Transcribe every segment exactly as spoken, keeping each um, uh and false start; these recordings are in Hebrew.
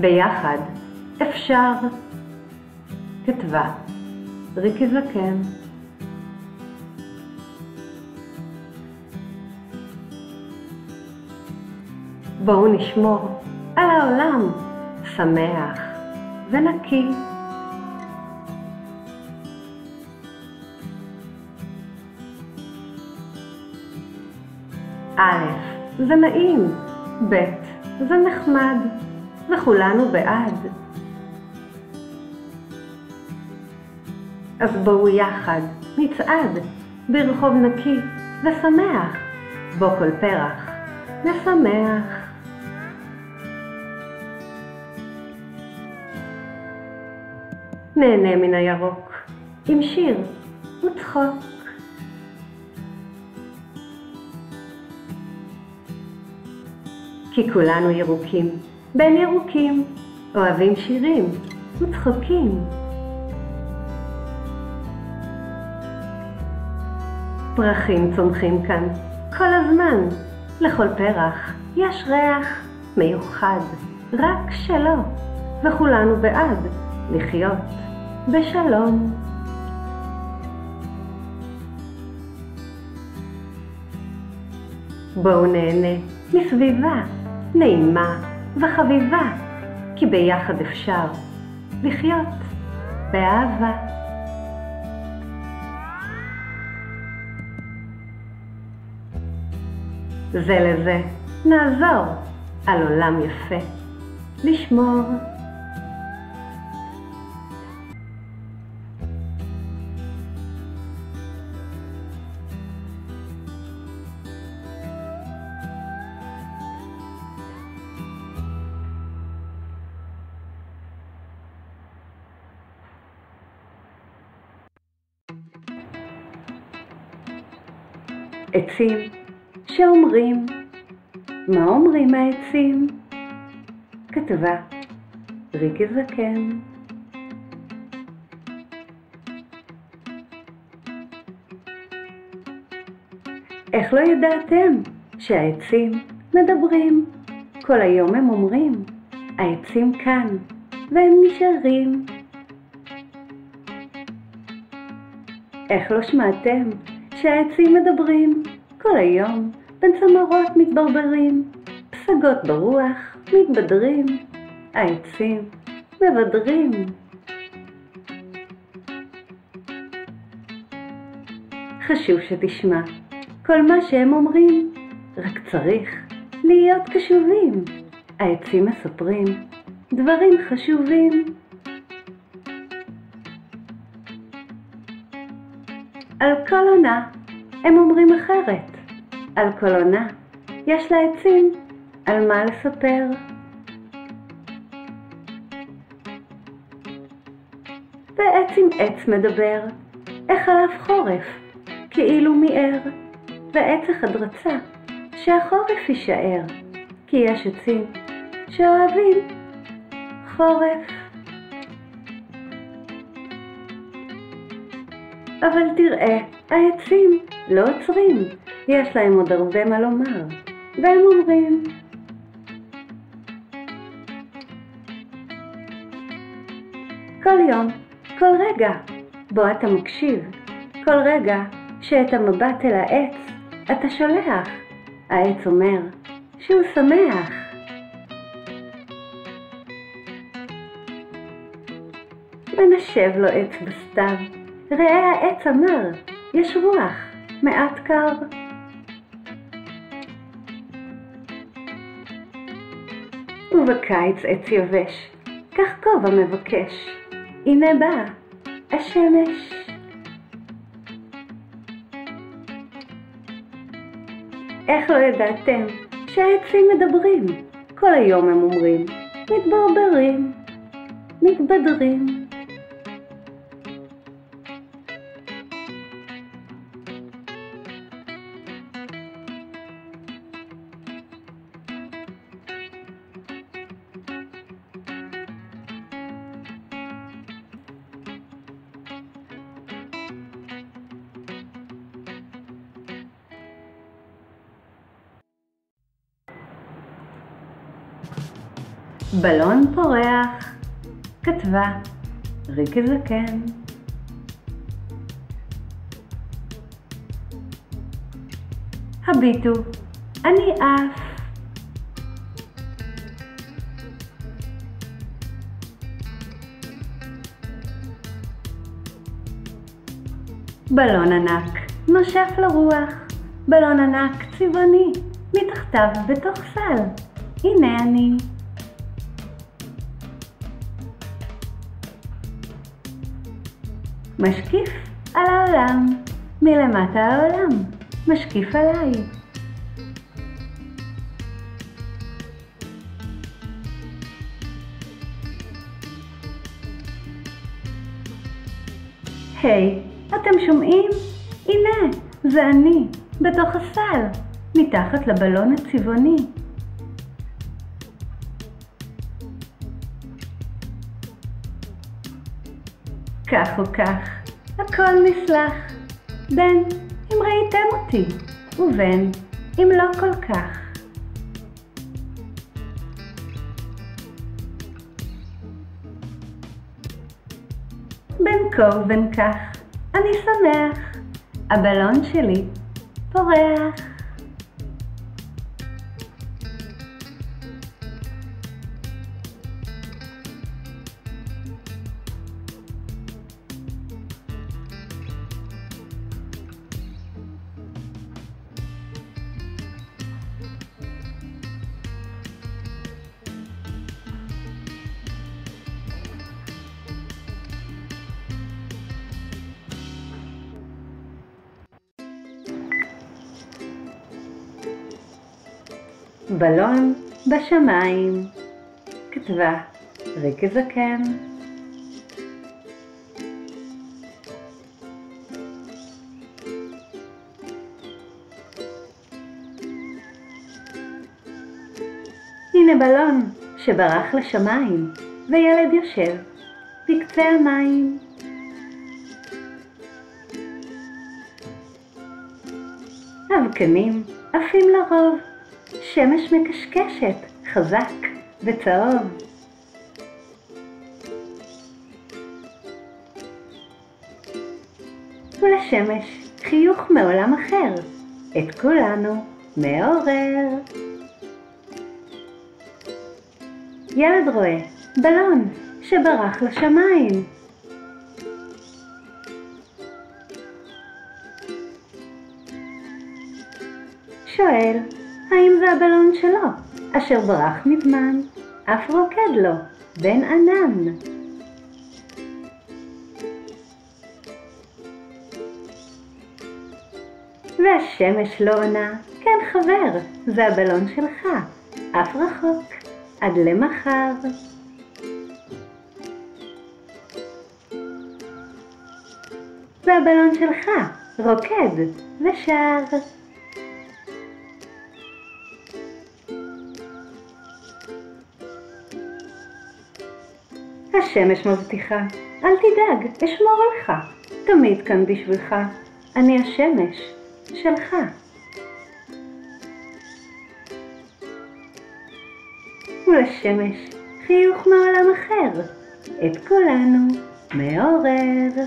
ביחד אפשר. כתבה ריקי זקן. בואו נשמור על העולם שמח ונקי. א', זה נעים, ב', זה נחמד, וכולנו בעד. אז בואו יחד נצעד ברחוב נקי ושמח, בו כל פרח נשמח. נהנה מן הירוק עם שיר וצחוק. כי כולנו ירוקים בין ירוקים, אוהבים שירים וצחוקים. פרחים צומחים כאן כל הזמן, לכל פרח יש ריח מיוחד, רק שלו, וכולנו בעד לחיות בשלום. בואו נהנה מסביבה נעימה וחביבה, כי ביחד אפשר לחיות באהבה. זה לזה נעזור על עולם יפה לשמור. עצים שאומרים, מה אומרים העצים? כתבה ריקי זקן. איך לא ידעתם שהעצים מדברים? כל היום הם אומרים, העצים כאן והם נשארים. איך לא שמעתם שהעצים מדברים? כל היום בין צמרות מתברברים, פסגות ברוח מתבדרים, העצים מבדרים. חשוב שתשמע כל מה שהם אומרים, רק צריך להיות קשובים. העצים מספרים דברים חשובים. על כל עונה הם אומרים אחרת, על כל עונה יש לעצים על מה לספר. ועץ עם עץ מדבר, איך עליו חורף, כאילו מיער, ועץ אחד רצה שהחורף יישאר, כי יש עצים שאוהבים חורף. אבל תראה, העצים לא עוצרים, יש להם עוד הרבה מה לומר, והם אומרים, כל יום, כל רגע, בו אתה מקשיב, כל רגע שאת המבט אל העץ אתה שולח, העץ אומר שהוא שמח. ונשב לו עץ בסתיו, ראה העץ אמר, יש רוח, מעט קר. ובקיץ עץ יבש, כך כובע מבקש, הנה באה השמש. איך לא ידעתם שהעצים מדברים? כל היום הם אומרים, מתברברים, מתבדרים. בלון פורח, כתבה ריקי זקן. הביטו, אני עף. בלון ענק נושף לרוח, בלון ענק צבעוני, מתחתיו בתוך סל. הנה אני. משקיף על העולם, מלמטה העולם, משקיף עליי. היי, אתם שומעים? הנה, זה אני, בתוך הסל, מתחת לבלון הצבעוני. כך או כך, הכל נסלח, בין אם ראיתם אותי, ובין אם לא כל כך. בין כה ובין כך, אני שמח, הבלון שלי פורח. בלון בשמיים, כתבה ריקי זקן. הנה בלון שברח לשמיים, וילד יושב בקצה המים. אבקנים עפים לרוב, שמש מקשקשת, חזק וצהוב. ולשמש חיוך מעולם אחר, את כולנו מעורר. ילד רואה בלון שברח לשמיים. שואל, האם זה הבלון שלו, אשר ברח מזמן, אף רוקד לו בין ענן. והשמש לא עונה, כן חבר, זה הבלון שלך, אף רחוק, עד למחר. זה הבלון שלך, רוקד ושר. השמש מבטיחה, אל תדאג, אשמור עליך, תמיד כאן בשבילך, אני השמש שלך. ולשמש חיוך מעולם אחר, את כולנו מעורר.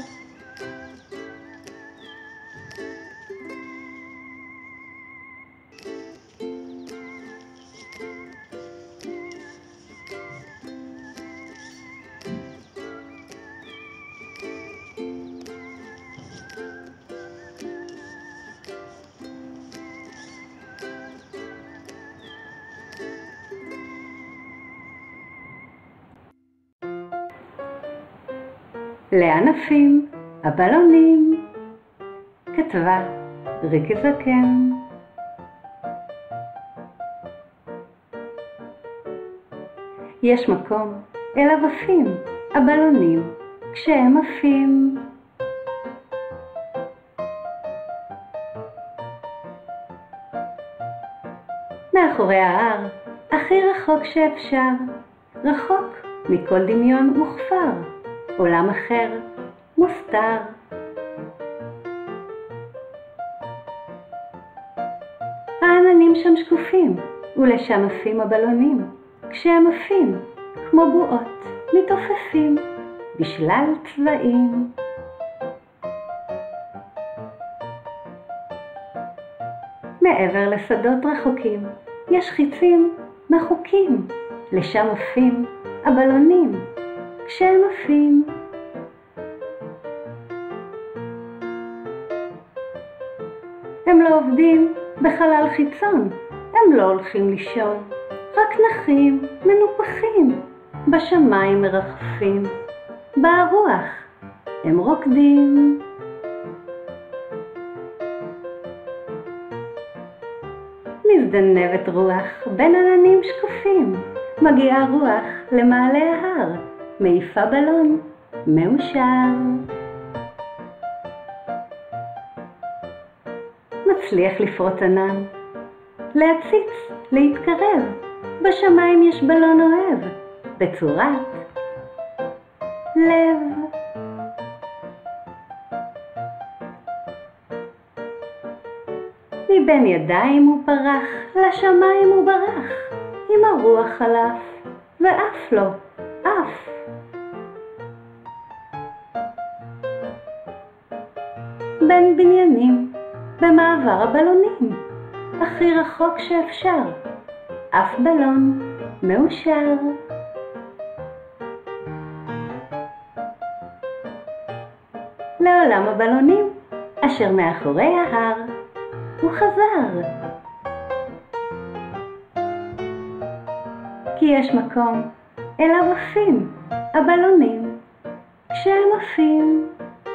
לאן עפים הבלונים? כתבה ריקי זקן. יש מקום אליו עפים הבלונים כשהם עפים. מאחורי ההר, הכי רחוק שאפשר, רחוק מכל דמיון וכפר, עולם אחר, מוסתר. העננים שם שקופים, ולשם עפים הבלונים, כשהם עפים כמו בועות מתעופפים בשלל צבעים. מעבר לשדות רחוקים יש חיצים מחוקים, לשם עפים הבלונים כשהם עפים. הם לא עובדים בחלל חיצון, הם לא הולכים לישון, רק נחים, מנופחים, בשמיים מרחפים, ברוח הם רוקדים. מזדנבת רוח בין עננים שקופים, מגיעה רוח למעלה ההר, מעיפה בלון מאושר. מצליח לפרוט ענן, להציץ, להתקרב, בשמיים יש בלון אוהב, בצורת לב. מבין ידיים הוא פרח, לשמיים הוא ברח, עם הרוח חלף, ואף לו, אף. בין בניינים, במעבר הבלונים, הכי רחוק שאפשר, אף בלון מאושר. לעולם הבלונים, אשר מאחורי ההר, הוא חזר. כי יש מקום אליו עפים הבלונים כשהם עפים.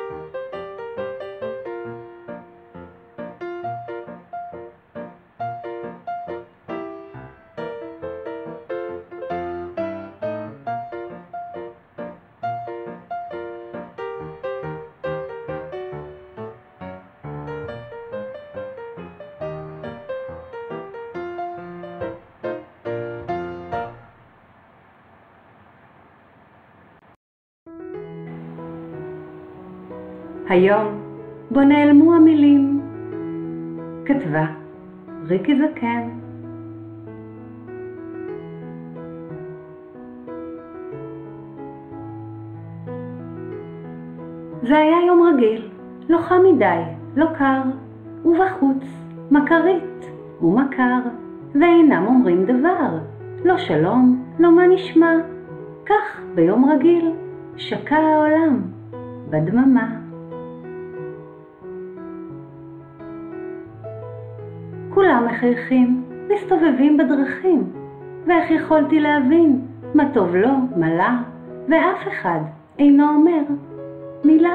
היום בו נעלמו המילים, כתבה ריקי זקן. זה היה יום רגיל, לא חם מדי, לא קר, ובחוץ מכרית ומכר, ואינם אומרים דבר, לא שלום, לא מה נשמע. כך ביום רגיל שקע העולם בדממה. כולם מחייכים, מסתובבים בדרכים, ואיך יכולתי להבין מה טוב לו, מה לה, ואף אחד אינו אומר מילה.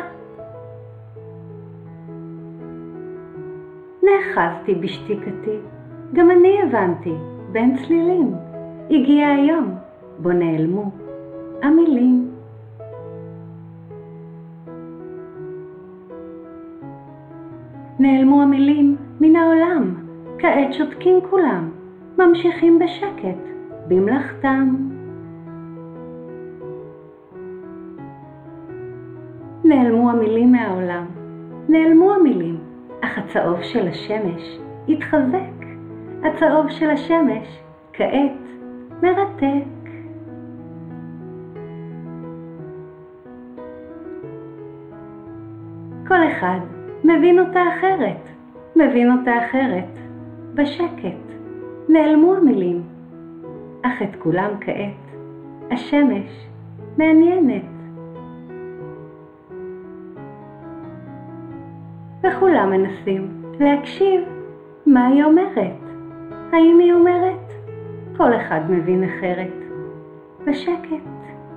נאחזתי בשתיקתי, גם אני הבנתי בין צלילים, הגיע היום בו נעלמו המילים. נעלמו המילים מן העולם, כעת שותקים כולם, ממשיכים בשקט במלאכתם. נעלמו המילים מהעולם, נעלמו המילים, אך הצהוב של השמש התחזק, הצהוב של השמש כעת מרתק. כל אחד מבין אותה אחרת, מבין אותה אחרת. בשקט נעלמו המילים, אך את כולם כעת השמש מעניינת. וכולם מנסים להקשיב מה היא אומרת. האם היא אומרת? כל אחד מבין אחרת. בשקט.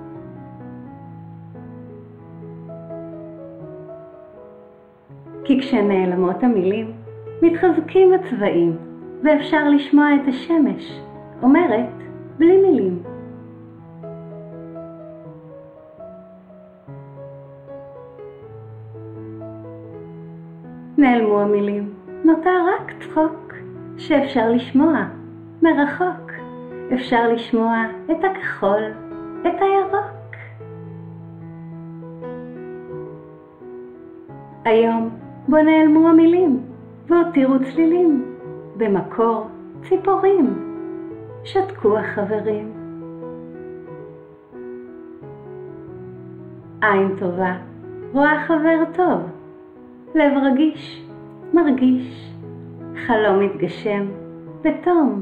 כי כשנעלמות המילים, מתחזקים הצבעים, ואפשר לשמוע את השמש אומרת בלי מילים. נעלמו המילים, נותר רק צחוק שאפשר לשמוע מרחוק. אפשר לשמוע את הכחול, את הירוק. היום בו נעלמו המילים והותירו צלילים, במקור ציפורים, שתקו החברים. עין טובה רואה חבר טוב, לב רגיש מרגיש, חלום מתגשם בתום.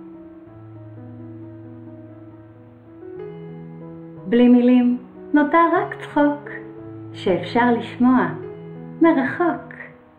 בלי מילים נותר רק צחוק שאפשר לשמוע מרחוק.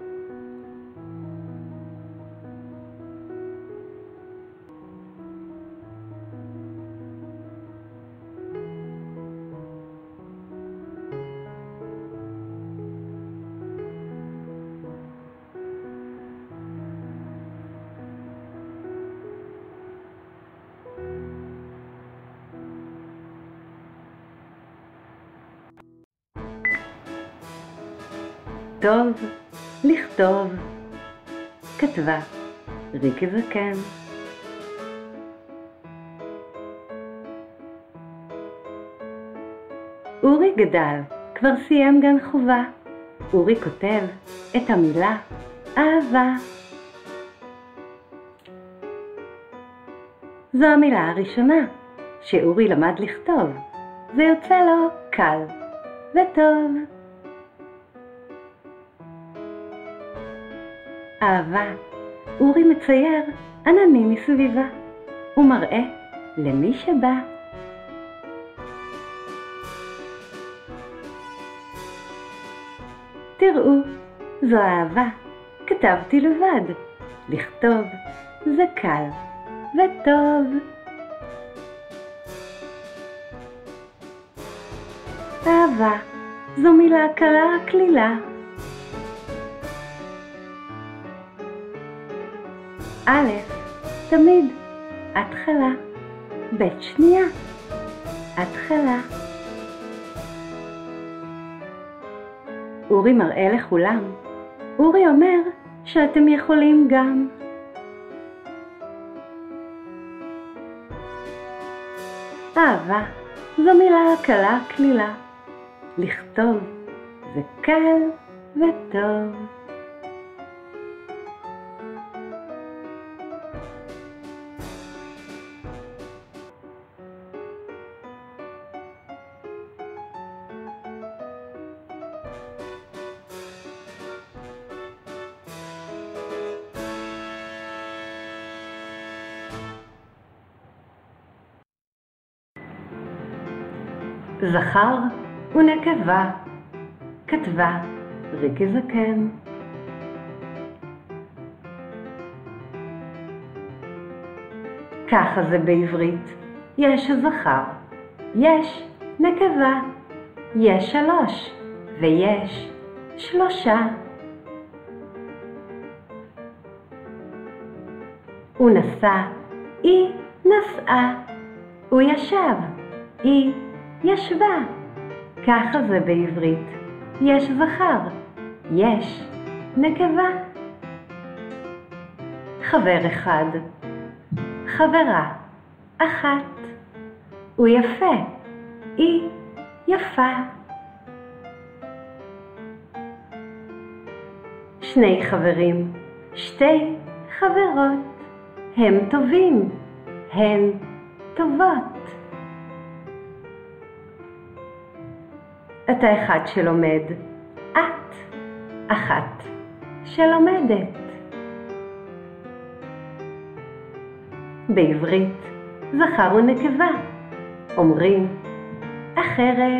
טוב לכתוב, כתבה ריקי זקן. אורי גדל, כבר סיים גן חובה. אורי כותב את המילה אהבה. זו המילה הראשונה שאורי למד לכתוב. זה יוצא לו קל וטוב. אהבה. אורי מצייר עננים מסביבה ומראה למי שבא. תראו, זו אהבה, כתבתי לבד. לכתוב זה קל וטוב. אהבה זו מילה קלה כלילה. א', תמיד התחלה, ב' שנייה, התחלה. אורי מראה לכולם. אורי אומר שאתם יכולים גם. אהבה זו מילה קלה כלילה. לכתוב זה קל וטוב. זכר ונקבה, כתבה ריקי זקן. ככה זה בעברית. יש זכר, יש נקבה, יש שלוש ויש שלושה. הוא נסע, היא נסעה. הוא ישב, היא ישבה. ככה זה בעברית. יש זכר, יש נקבה. חבר אחד, חברה אחת. הוא יפה, היא יפה. שני חברים, שתי חברות. הם טובים, הן טובות. אתה אחד שלומד, את אחת שלומדת. בעברית זכר ונקבה אומרים אחרת.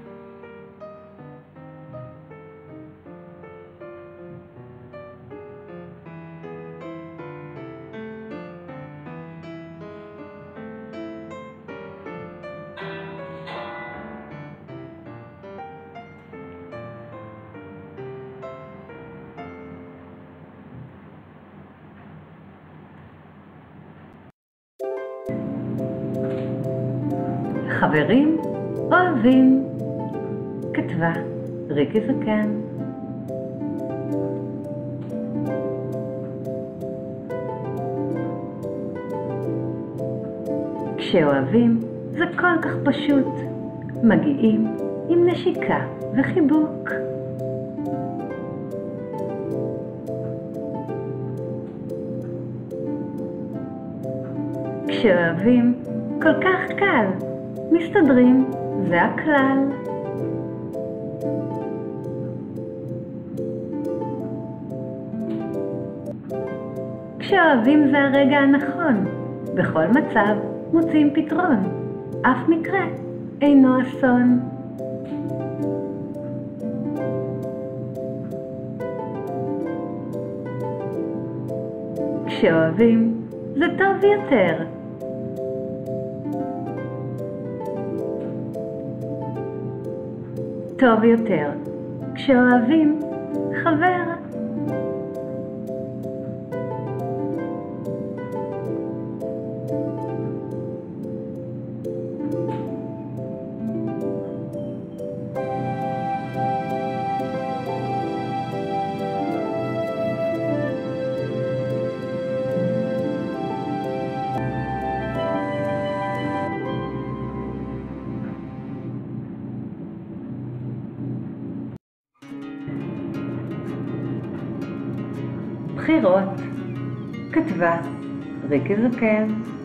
חברים אוהבים, כתבה ריקי זקן. כשאוהבים זה כל כך פשוט, מגיעים עם נשיקה וחיבוק. כשאוהבים כל כך קל, מסתדרים, זה הכלל. כשאוהבים זה הרגע הנכון. בכל מצב מוצאים פתרון. אף מקרה אינו אסון. כשאוהבים זה טוב יותר. טוב יותר. כשאוהבים חבר. בחירות. כתבה ריקי זקן.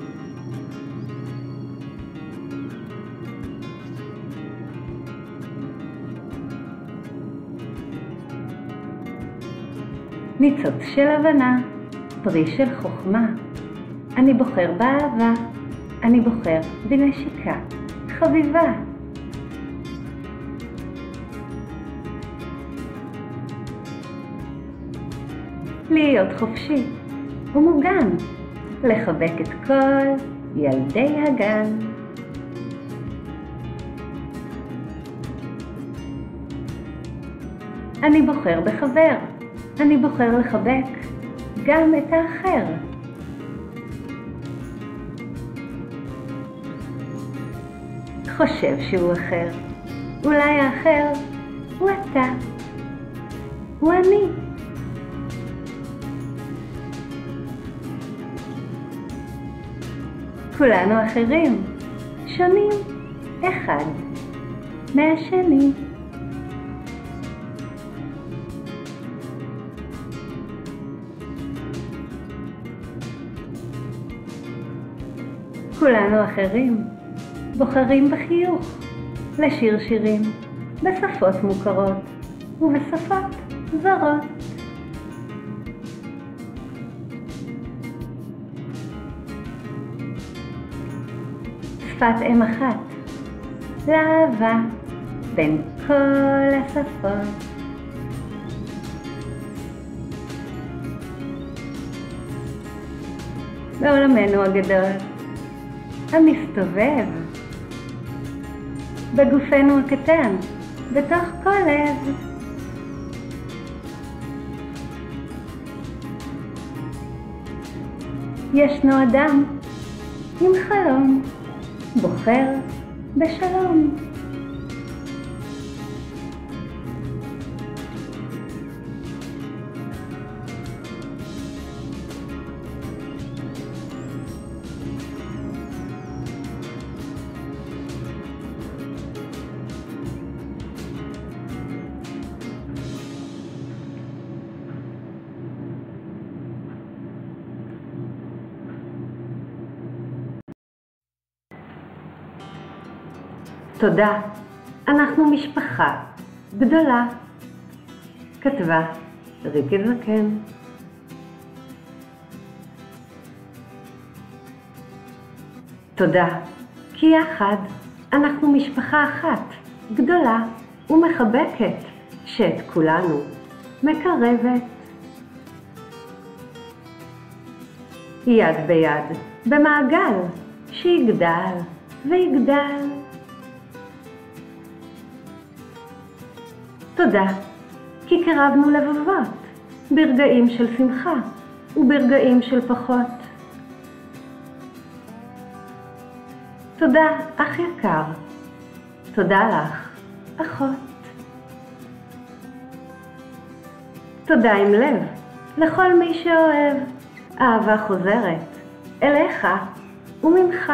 ניצוץ של הבנה, פרי של חוכמה. אני בוחר באהבה, אני בוחר בנשיקה חביבה. להיות חופשי ומוגן, לחבק את כל ילדי הגן. אני בוחר בחבר, אני בוחר לחבק גם את האחר. חושב שהוא אחר, אולי האחר הוא אתה, הוא אני. כולנו אחרים, שונים אחד מהשני. כולנו אחרים, בוחרים בחיוך, לשיר שירים, בשפות מוכרות ובשפות זרות. שפת אם אחת, לאהבה בין כל השפות. בעולמנו הגדול, המסתובב, בגופנו הקטן, בתוך כל לב. ישנו אדם עם חלום, בוחר בשלום. תודה, אנחנו משפחה גדולה. כתבה ריקי זקן. תודה, כי יחד אנחנו משפחה אחת גדולה ומחבקת, שאת כולנו מקרבת. יד ביד במעגל שיגדל ויגדל. תודה, כי קרבנו לבבות, ברגעים של שמחה וברגעים של פחות. תודה, אח יקר. תודה לך, אחות. תודה עם לב לכל מי שאוהב. אהבה חוזרת אליך וממך.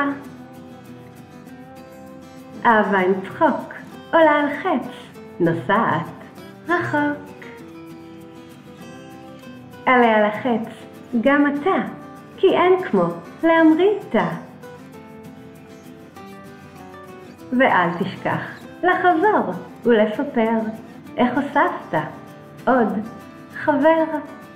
אהבה עם צחוק עולה על חץ, נוסעת רחוק. עלה על החץ גם אתה, כי אין כמו להמריא איתה. ואל תשכח לחזור ולספר איך הוספת עוד חבר.